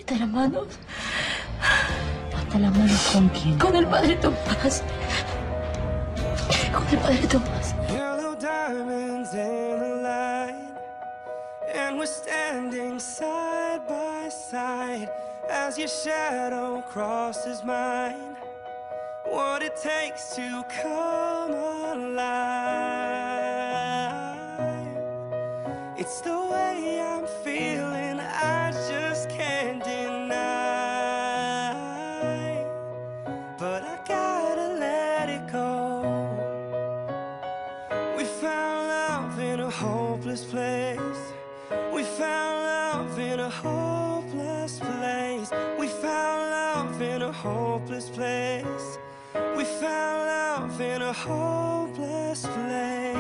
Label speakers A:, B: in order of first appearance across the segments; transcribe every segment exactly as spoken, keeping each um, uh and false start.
A: ¿Hasta las manos? ¿Hasta las manos con quién? Con el padre Tomás. Con el padre Tomás.
B: Yellow diamonds in the light, and we're standing side by side as your shadow crosses mine. What it takes to come alive. It's the way I'm feeling, I just can't deny. But I gotta let it go. We found love in a hopeless place. We found love in a hopeless place. We found love in a hopeless place. We found love in a hopeless place.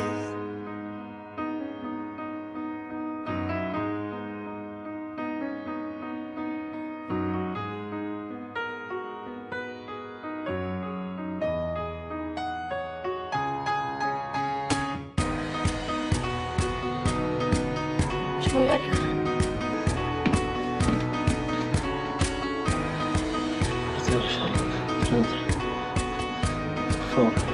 A: Yo me voy a alejar.
C: Por favor.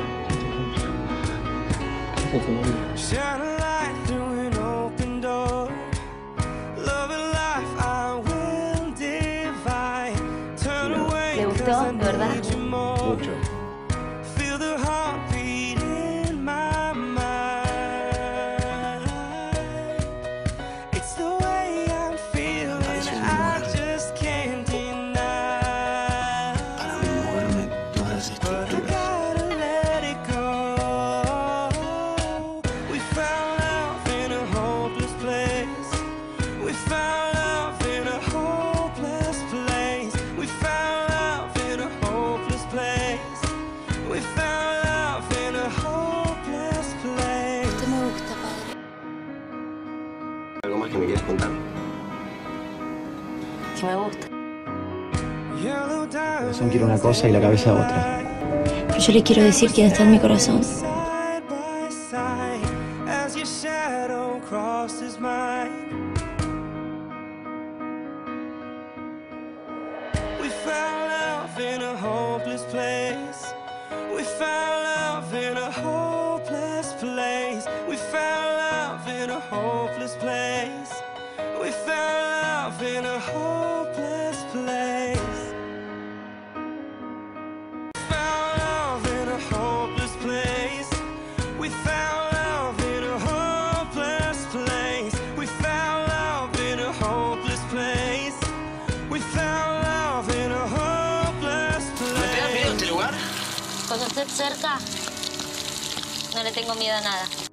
B: Shine a light through an open door. Love and life I will divide. Turn away.
A: ¿Le gustó, de verdad?
C: Mucho.
B: Feel the heartbeat in my mind. It's the way I'm feeling, I just can't deny.
C: Para mí moverme todas las
B: But I
C: estructuras.
B: gotta let it go. We found love in a hopeless place. We found love in a hopeless place. We found love in a hopeless place. We found love in a hopeless place.
A: Usted me gusta, padre.
C: ¿Algo más que me quieres contar?
A: Que me gusta.
B: Yellow
D: El corazón quiere una cosa y la cabeza otra.
A: Pero yo le quiero decir quién está en mi corazón.
B: side by side as your shadow crosses mine. We found love in a hopeless place. We found love in a hopeless place. We found love in a hopeless place. We found love in a hopeless place. Found love in a hopeless place. We found love in a hopeless place. We found love in a hopeless place. We found love in a hopeless
C: ¿Me te da miedo
B: place.
C: este lugar?
A: Cuando esté cerca, no le tengo miedo a nada.